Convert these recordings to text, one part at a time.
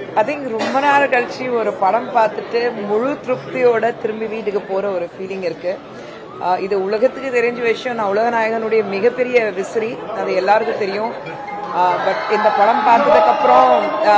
I think ரொம்ப நாள் கழிச்சு ஒரு படம் பார்த்துட்டு முழு திருப்தியோட திரும்பி வீட்டுக்கு போற ஒரு ஃபீலிங் இருக்கு. இது உலகத்துக்கு தெரிஞ்ச விஷயம். நான் உலக நாயகனுடைய மிகப்பெரிய விசிறி, அது எல்லாருக்கும் தெரியும். பட் இந்த படம் பார்த்ததுக்கு அப்புறம்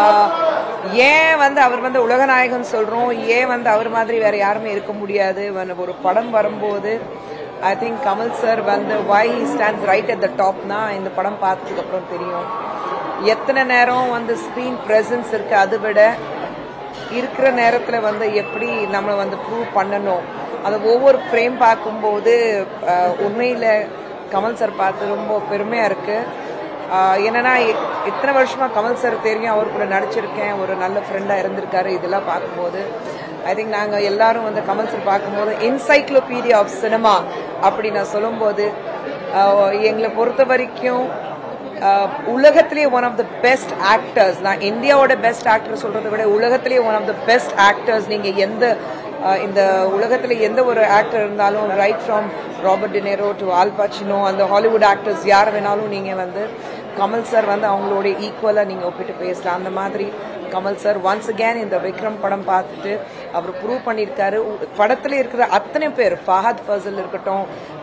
ஏன் அவர் உலக நாயகன் சொல்றோம், ஏன் அவர் மாதிரி வேற யாருமே இருக்க முடியாது. ஒரு படம் வரும்போது I think Kamal sir why he stands right at the top na இந்த படம் பார்த்ததுக்கு அப்புறம் தெரியும். எத்தனை நேரம் ஸ்கிரீன் பிரசன்ஸ் இருக்கு, அது விட இருக்கிற நேரத்துல எப்படி நம்ம ப்ரூவ் பண்ணணும், அது ஒவ்வொரு ஃப்ரேம் பார்க்கும்போது உண்மையில கமல் சார் பார்த்து ரொம்ப பெருமையா இருக்கு. என்னன்னா இத்தனை வருஷமா கமல் சார் தெரியும், அவர் கூட நடிச்சிருக்கேன், ஒரு நல்ல ஃப்ரெண்டா இருந்திருக்காரு. இதெல்லாம் பார்க்கும்போது ஐ திங்க் நாங்க எல்லாரும் கமல் சார் பார்க்கும்போது என்சைக்ளோபீடியா ஆஃப் சினிமா அப்படி நான் சொல்லும்போது எங்களை பொறுத்த வரைக்கும் உலகத்திலேயே one of the best actors. நான் இந்தியாவோட பெஸ்ட் ஆக்டர் சொல்றதை விட உலகத்திலேயே one of the best actors. நீங்க இந்த உலகத்துல எந்த ஒரு ஆக்டர் இருந்தாலும், right from Robert De Niro to Al Pacino, அந்த ஹாலிவுட் ஆக்டர்ஸ் யார் வேணாலும் நீங்க கமல் சார் அவங்களோட ஈக்குவலா நீங்க ஒப்பிட்டு பேசலாம். அந்த மாதிரி கமல் சார் ஒன்ஸ் அகேன் இந்த விக்ரம் படம் பார்த்துட்டு அவர் ப்ரூவ் பண்ணியிருக்காரு. படத்துல இருக்கிற அத்தனை பேர், ஃபஹத் ஃபசல் இருக்கட்டும்,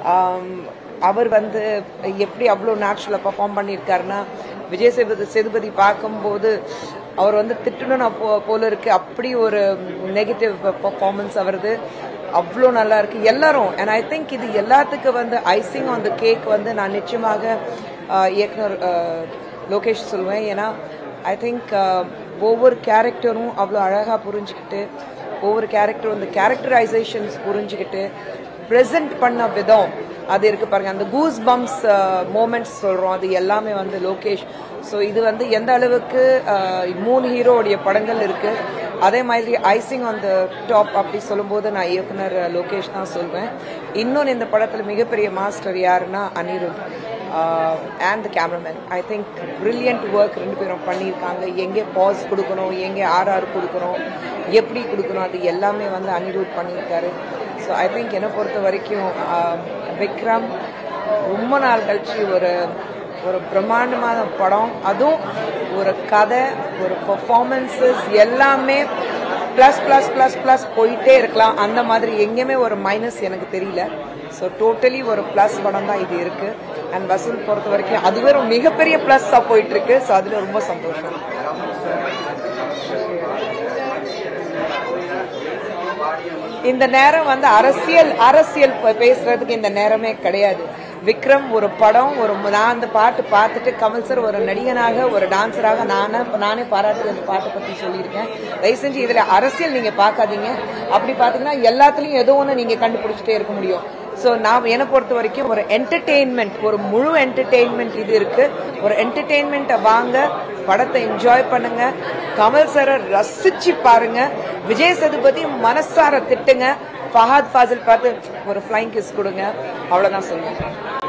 அவர் எப்படி அவ்வளோ நேச்சுரலா பர்ஃபார்ம் பண்ணியிருக்காருன்னா, விஜய் சேதுபதி பார்க்கும்போது அவர் திட்டணும் போல இருக்கு. அப்படி ஒரு நெகட்டிவ் பர்ஃபார்மன்ஸ் அவரது அவ்வளோ நல்லா இருக்கு எல்லாரும். அண்ட் ஐ திங்க் இது எல்லாத்துக்கும் ஐசிங் ஆன் த கேக் நான் நிச்சயமாக இயக்குனர் லோகேஷ் சொல்லுவேன். ஏன்னா ஐ திங்க் ஒவ்வொரு கேரக்டரும் அவ்வளோ அழகா புரிஞ்சுக்கிட்டு, ஒவ்வொரு கேரக்டரும் அந்த கேரக்டரைசேஷன்ஸ் புரிஞ்சுக்கிட்டு பிரசன்ட் பண்ண விதம் அது இருக்கு பாருங்க. அந்த கூஸ் பம்ப்ஸ் மோமெண்ட்ஸ் சொல்றோம், அது எல்லாமே லோகேஷ். ஸோ இது எந்த அளவுக்கு 3 ஹீரோடைய படங்கள் இருக்கு, அதே மாதிரி ஐசிங் ஆன் த டாப் அப்படி சொல்லும்போது நான் இயக்குனர் லோகேஷ் தான் சொல்வேன். இன்னொன்று இந்த படத்துல மிகப்பெரிய மாஸ்டர் யாருன்னா Anirudh and the cameraman. I think brilliant work ரெண்டு பேரும் பண்ணியிருக்காங்க. எங்கே பாஸ் கொடுக்கணும், எங்கே ஆர்ஆர் கொடுக்கணும், எப்படி கொடுக்கணும், அது எல்லாமே அனிருத் பண்ணியிருக்காரு. ஸோ ஐ திங்க் என்னை பொறுத்த வரைக்கும் விக்ரம் ரொம்ப நாள் கழிச்சு ஒரு பிரம்மாண்டமான படம், அதுவும் ஒரு கதை, ஒரு பெர்ஃபார்மன்ஸஸ் எல்லாமே பிளஸ் பிளஸ் பிளஸ் பிளஸ் போயிட்டே இருக்கலாம். அந்த மாதிரி எங்கேயுமே ஒரு மைனஸ் எனக்கு தெரியல. ஸோ டோட்டலி ஒரு பிளஸ் படம் தான் இது இருக்கு. அண்ட் வசூல் பொறுத்த வரைக்கும் அதுவே ஒரு மிகப்பெரிய பிளஸ்ஸா போயிட்டு இருக்கு. ஸோ அதுல ரொம்ப சந்தோஷம். இந்த நேரம் அரசியல் பேசுறதுக்கு இந்த நேரமே கிடையாது. விக்ரம் ஒரு படம், நான் அந்த பாட்டு பார்த்துட்டு கமல் சார் ஒரு நடிகனாக, ஒரு டான்சராக நானே பாராட்டு அந்த பாட்டை பத்தி சொல்லியிருக்கேன். தயவு செஞ்சு இதுல அரசியல் நீங்க பார்க்காதீங்க. அப்படி பாத்தீங்கன்னா எல்லாத்துலயும் ஏதோ ஒன்று நீங்க கண்டுபிடிச்சிட்டே இருக்க முடியும். ஸோ நான் என்னை பொறுத்த வரைக்கும் ஒரு என்டர்டெயின்மெண்ட், ஒரு முழு என்டர்டெயின்மெண்ட் இது இருக்கு. ஒரு என்டர்டெயின்மெண்ட்டை வாங்க, படத்தை என்ஜாய் பண்ணுங்க, கமல் சாரை ரசிச்சு பாருங்க, விஜய் சேதுபதி மனசார திட்டுங்க, ஃபஹத் ஃபாசில் பார்த்து ஒரு ஃப்ளைங் கிஸ் கொடுங்க. அவ்வளவுதான் சொல்லுங்க.